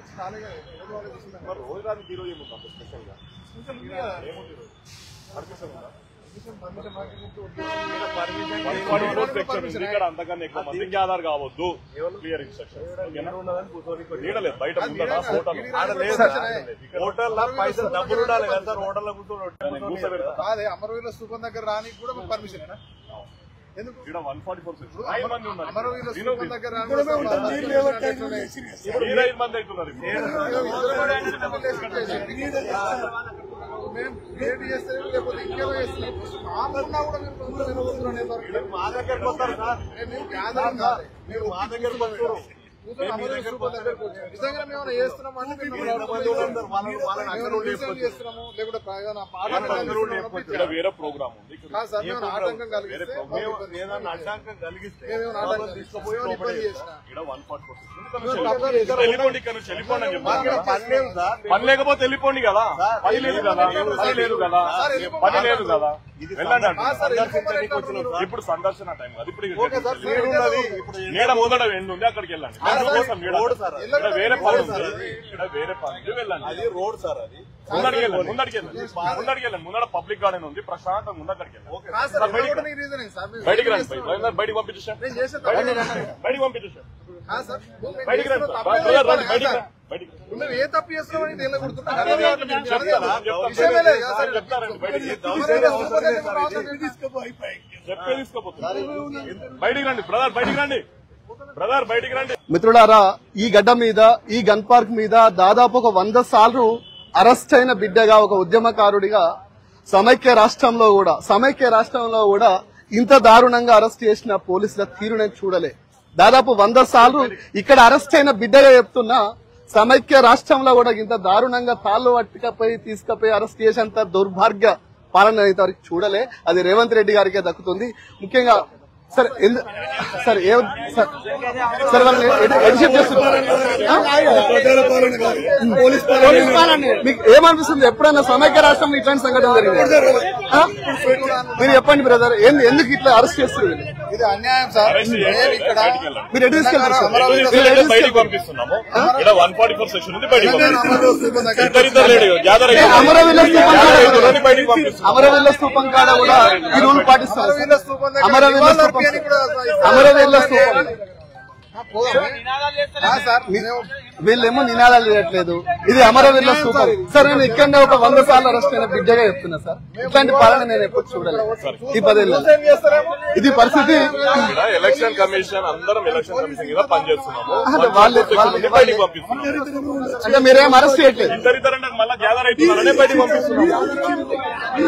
రోజురాని తీరు ఏముందా స్పెషల్ గా ఇక్కడ అంతకన్నా ఎక్కువ మందికి ఆధార్ కావద్దు క్లియర్ ఇన్స్ట్రక్షన్స్ బయట హోటల్ పైసలు డబ్బులు ఉండాలి కదా సార్ హోటల్లో కూర్చోబెడతా అమరవీరుల స్థూపం దగ్గర రానికి కూడా పర్మిషన్ ఇక్కడ 144 మంది ఉన్నారు అమరవీరుల స్థూపం దగ్గర 5 మంది అవుతున్నారు మేము చేస్తే లేకపోతే ఇంకేమో చేస్తున్నాం మా దగ్గరకు వస్తారు సార్ మీరు మా దగ్గరకు వస్తారు నిజంగా మేము చేస్తున్నామంటే చేస్తున్నాము లేకుంటే వేరే ప్రోగ్రామ్ ఉంది ఆటంకం కలిగిస్తే వెళ్ళిపోండి ఇక్కడ నుంచి వెళ్ళిపోండి అని చెప్పి పని లేకపోతే వెళ్ళిపోండి కదా పని లేదు కదా పని లేదు కదా వెళ్ళండి ఇప్పుడు సందర్శన టైం కాదు ఇప్పుడు నీడ మొదట ఎండు ఉంది అక్కడికి వెళ్ళండి ఇక్కడ వేరే పని ఉంది ఇక్కడ వేరే పని వెళ్ళండి అది రోడ్ సార్ అది ముందడికి వెళ్ళండి ముందర పబ్లిక్ గార్డెన్ ఉంది ప్రశాంతంగా ఉంది అక్కడికి వెళ్ళండి బయటికి రండి బయటికి పంపించేసాను బయటికి పంపించేసాను బయటికి రండి బయటికి ఏ తప్పు చేస్తున్నామని చెప్పే తీసుకోపోతున్నారు బయటికి రండి బ్రదర్ బయటికి రండి మిత్రులారా ఈ గడ్డ మీద ఈ గన్ పార్క్ మీద దాదాపు ఒక 100 సార్లు అరెస్ట్ అయిన బిడ్డగా ఒక ఉద్యమకారుడిగా సమైక్య రాష్ట్రంలో కూడా ఇంత దారుణంగా అరెస్ట్ చేసిన పోలీసుల తీరు నేను చూడలే. దాదాపు 100 సార్లు ఇక్కడ అరెస్ట్ అయిన బిడ్డగా చెప్తున్నా సమైక్య రాష్ట్రంలో కూడా ఇంత దారుణంగా తాళ్లు పట్టుకపోయి తీసుకుపోయి అరెస్ట్ చేసేంత దౌర్భాగ్య పాలన ఇంతవరకు చూడలే. అది రేవంత్ రెడ్డి గారికే దక్కుతుంది. ముఖ్యంగా సార్ సార్ సార్ వాళ్ళని ఎడిషన్ చేస్తున్నారు మీకు ఏమనిపిస్తుంది? ఎప్పుడైనా సమైక్య రాష్ట్రంలో ఇట్లాంటి సంఘటన జరిగింది? మీరు చెప్పండి బ్రదర్, ఎందుకు ఇట్లా అరెస్ట్ చేస్తున్నారు? ఇది అన్యాయం సార్. మీరు ఎటు తీసుకెళ్తారు? బయటికి పంపిస్తున్నాము. అమరవీరుల స్థూపం కాడ కూడా ఈ రూల్ పాటిస్తారు. అమరవీరుల స్థూపం వీళ్ళేమో నినాదాలు చేయట్లేదు. ఇది అమరవీరుల స్థూపం. సార్ నేను ఇక్కడనే ఒక 100 సార్లు అరెస్ట్ అయిన బిడ్డగా చెప్తున్నా సార్. ఇట్లాంటి పాలన నేను ఎప్పుడు చూడలేదు ఈ 10 ఏళ్ళ. ఇది పరిస్థితి. ఎలక్షన్ కమిషన్ అందరం ఎలక్షన్ కమిషన్ గా పనిచేస్తున్నాము. అంటే మీరేం అరెస్ట్ చేయట్లేదు. మళ్ళీ గ్యాదర్ అవుతున్నారనే బయటికి పంపిస్తున్నాము.